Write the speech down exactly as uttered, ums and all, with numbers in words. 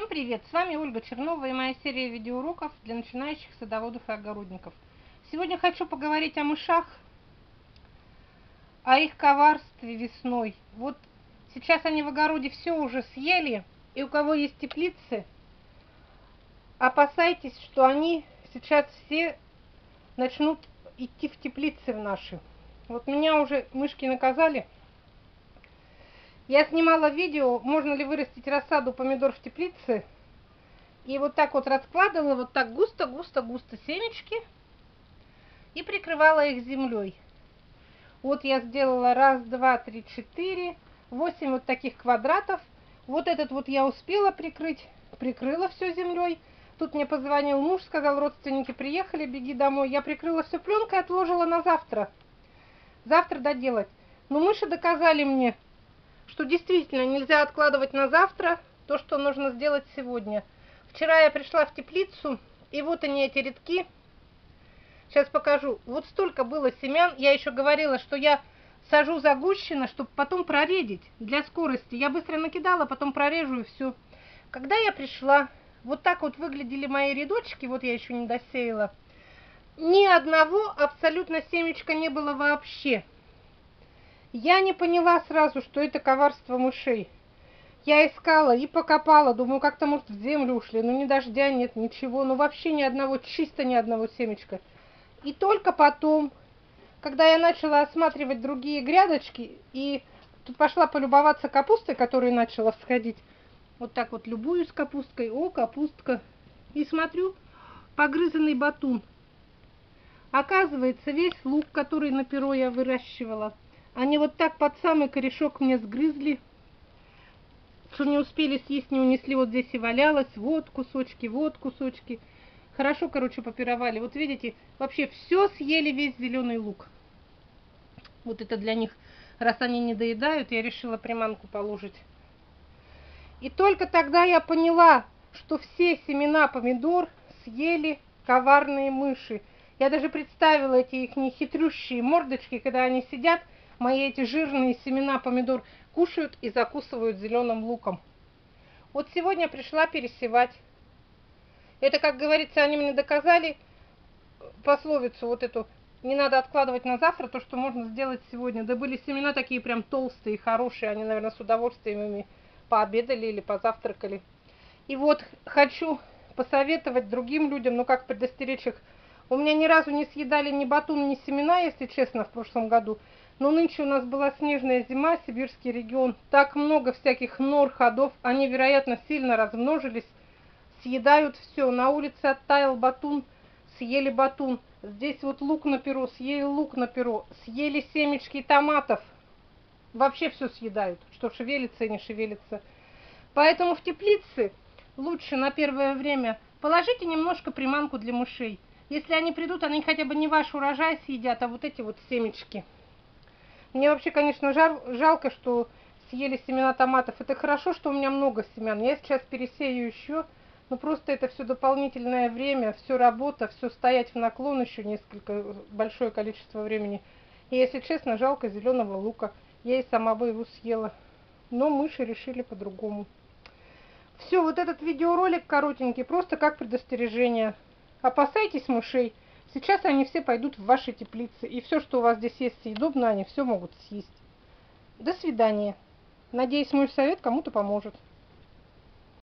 Всем привет! С вами Ольга Чернова и моя серия видеоуроков для начинающих садоводов и огородников. Сегодня хочу поговорить о мышах, о их коварстве весной. Вот сейчас они в огороде все уже съели, и у кого есть теплицы, опасайтесь, что они сейчас все начнут идти в теплицы в наши. Вот меня уже мышки наказали. Я снимала видео, можно ли вырастить рассаду помидор в теплице. И вот так вот раскладывала, вот так густо-густо-густо семечки. И прикрывала их землей. Вот я сделала раз, два, три, четыре, восемь вот таких квадратов. Вот этот вот я успела прикрыть, прикрыла все землей. Тут мне позвонил муж, сказал, родственники приехали, беги домой. Я прикрыла все пленкой, отложила на завтра. Завтра доделать. Но мыши доказали мне, что действительно нельзя откладывать на завтра то, что нужно сделать сегодня. Вчера я пришла в теплицу, и вот они, эти рядки. Сейчас покажу. Вот столько было семян. Я еще говорила, что я сажу загущенно, чтобы потом проредить для скорости. Я быстро накидала, потом прорежу и все. Когда я пришла, вот так вот выглядели мои рядочки. Вот я еще не досеяла. Ни одного абсолютно семечка не было вообще. Я не поняла сразу, что это коварство мышей. Я искала и покопала, думаю, как-то, может, в землю ушли. Но ни дождя нет, ничего. Ну, вообще ни одного, чисто ни одного семечка. И только потом, когда я начала осматривать другие грядочки, и тут пошла полюбоваться капустой, которая начала всходить. Вот так вот любуюсь капусткой. О, капустка. И смотрю, погрызанный батун. Оказывается, весь лук, который на перо я выращивала, они вот так под самый корешок мне сгрызли, что не успели съесть, не унесли, вот здесь и валялось, вот кусочки, вот кусочки. Хорошо, короче, попировали. Вот видите, вообще все съели, весь зеленый лук. Вот это для них, раз они не доедают, я решила приманку положить. И только тогда я поняла, что все семена помидор съели коварные мыши. Я даже представила эти их нехитрющие мордочки, когда они сидят, мои эти жирные семена помидор кушают и закусывают зеленым луком. Вот сегодня пришла пересевать. Это, как говорится, они мне доказали пословицу вот эту: не надо откладывать на завтра то, что можно сделать сегодня. Да были семена такие прям толстые, хорошие, они, наверное, с удовольствием ими пообедали или позавтракали. И вот хочу посоветовать другим людям, ну как предостеречь их. У меня ни разу не съедали ни батун, ни семена, если честно, в прошлом году. Но нынче у нас была снежная зима, сибирский регион. Так много всяких нор, ходов, они, вероятно, сильно размножились. Съедают все. На улице оттаял батун, съели батун. Здесь вот лук на перо, съели лук на перо. Съели семечки томатов. Вообще все съедают, что шевелится и не шевелится. Поэтому в теплице лучше на первое время положите немножко приманку для мышей. Если они придут, они хотя бы не ваш урожай съедят, а вот эти вот семечки. Мне вообще, конечно, жал, жалко, что съели семена томатов. Это хорошо, что у меня много семян. Я сейчас пересею еще. Но просто это все дополнительное время, все работа, все стоять в наклон еще несколько, большое количество времени. И, если честно, жалко зеленого лука. Я и сама бы его съела. Но мыши решили по-другому. Все, вот этот видеоролик коротенький, просто как предостережение. Опасайтесь мышей. Сейчас они все пойдут в ваши теплицы. И все, что у вас здесь есть съедобно, они все могут съесть. До свидания. Надеюсь, мой совет кому-то поможет.